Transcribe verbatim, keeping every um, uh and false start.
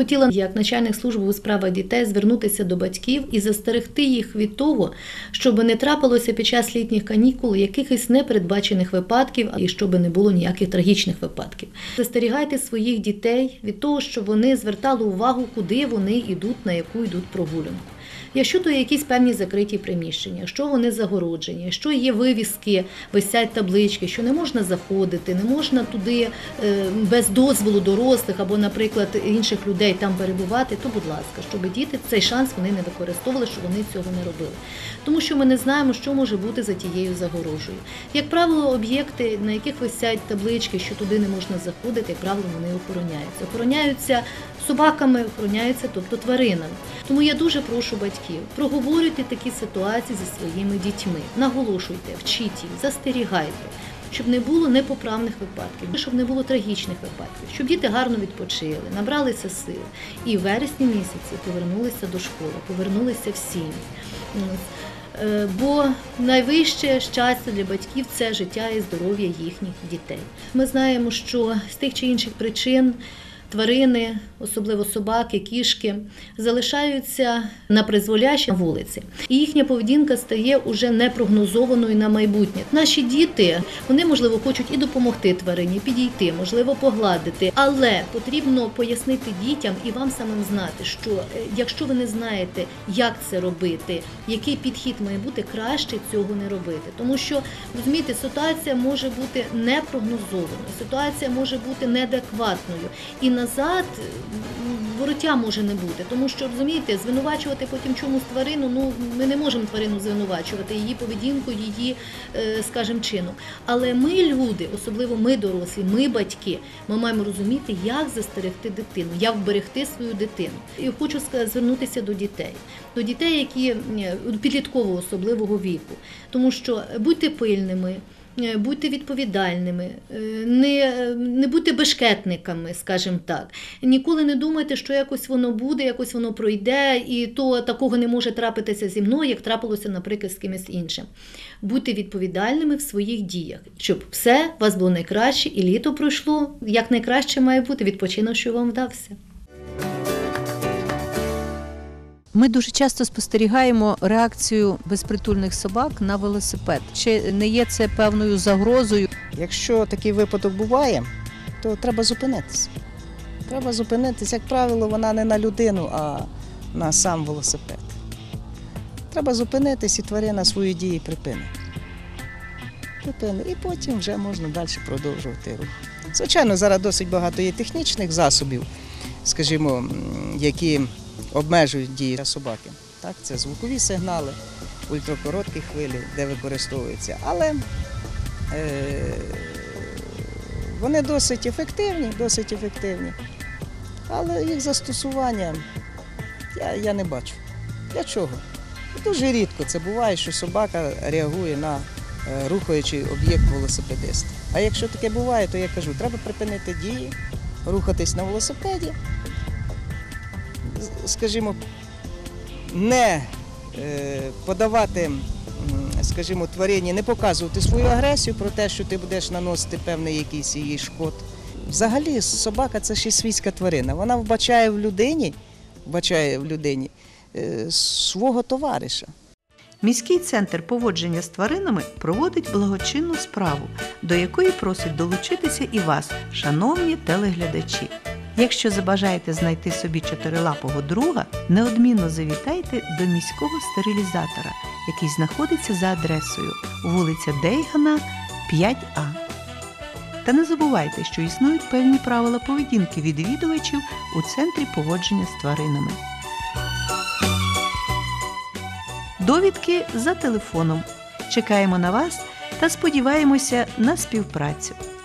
хотіла, як начальник служби у справах дітей, звернутися до батьків і застерегти їх від того, щоб не трапилося під час літніх канікул якихось непередбачених випадків і щоб не було ніяких трагічних випадків. Застерігайте своїх дітей від того, щоб вони звертали увагу, куди вони йдуть, на яку йдуть прогулянку. Якщо то якісь певні закриті приміщення, якщо вони загороджені, якщо є вивіски, висять таблички, що не можна заходити, не можна туди без дозволу дорослих або, наприклад, інших людей там перебувати, то, будь ласка, щоб діти цей шанс вони не використовували, щоб вони цього не робили. Тому що ми не знаємо, що може бути за тією загорожею. Як правило, об'єкти, на яких висять таблички, що туди не можна заходити, як правило, вони охороняються. Охороняються собаками, охороняються, тобто тваринами. Тому я дуже прошу батьків, проговорюйте такі ситуації зі своїми дітьми, наголошуйте, вчіть їх, застерігайте, щоб не було непоправних випадків, щоб не було трагічних випадків, щоб діти гарно відпочили, набралися сил і в вересні місяці повернулися до школи, повернулися в сім'ї. Бо найвище щастя для батьків – це життя і здоров'я їхніх дітей. Ми знаємо, що з тих чи інших причин тварини, особливо собаки, кішки, залишаються на призволяще на вулиці. І їхня поведінка стає уже непрогнозованою на майбутнє. Наші діти, вони, можливо, хочуть і допомогти тварині, підійти, можливо, погладити. Але потрібно пояснити дітям і вам самим знати, що якщо ви не знаєте, як це робити, який підхід має бути, краще цього не робити. Тому що, розумієте, ситуація може бути непрогнозованою, ситуація може бути неадекватною. І назад вороття може не бути, тому що, розумієте, звинувачувати потім чомусь тварину, ну, ми не можемо тварину звинувачувати, її поведінку, її, скажімо, чином. Але ми, люди, особливо ми, дорослі, ми, батьки, ми маємо розуміти, як застерегти дитину, як вберегти свою дитину. І хочу звернутися до дітей, до дітей, які підліткового особливого віку, тому що будьте пильними, будьте відповідальними, не, не будьте бешкетниками, скажімо так. Ніколи не думайте, що якось воно буде, якось воно пройде, і то такого не може трапитися зі мною, як трапилося, наприклад, з кимось іншим. Будьте відповідальними в своїх діях, щоб все у вас було найкраще, і літо пройшло, як найкраще має бути, відпочинок, що вам вдався. Ми дуже часто спостерігаємо реакцію безпритульних собак на велосипед. Чи не є це певною загрозою? Якщо такий випадок буває, то треба зупинитися. Треба зупинитися, як правило, вона не на людину, а на сам велосипед. Треба зупинитись, і тварина свої дії припинить. Припинить. І потім вже можна далі продовжувати рух. Звичайно, зараз досить багато є технічних засобів, скажімо, які обмежують дії собаки. Так, це звукові сигнали, ультракороткі хвилі, де використовуються. Але е, вони досить ефективні, досить ефективні. Але їх застосування я, я не бачу. Для чого? Дуже рідко це буває, що собака реагує на е, рухаючий об'єкт велосипедиста. А якщо таке буває, то я кажу, треба припинити дії, рухатись на велосипеді, скажімо, не подавати, скажімо, тварині, не показувати свою агресію про те, що ти будеш наносити певний якийсь її шкод. Взагалі, собака – це ще свійська тварина. Вона вбачає в людині, вбачає в людині свого товариша. Міський центр поводження з тваринами проводить благочинну справу, до якої просить долучитися і вас, шановні телеглядачі. Якщо забажаєте знайти собі чотирилапого друга, неодмінно завітайте до міського стерилізатора, який знаходиться за адресою вулиця Дейгана, п'ять А. Та не забувайте, що існують певні правила поведінки відвідувачів у центрі поводження з тваринами. Довідки за телефоном. Чекаємо на вас та сподіваємося на співпрацю.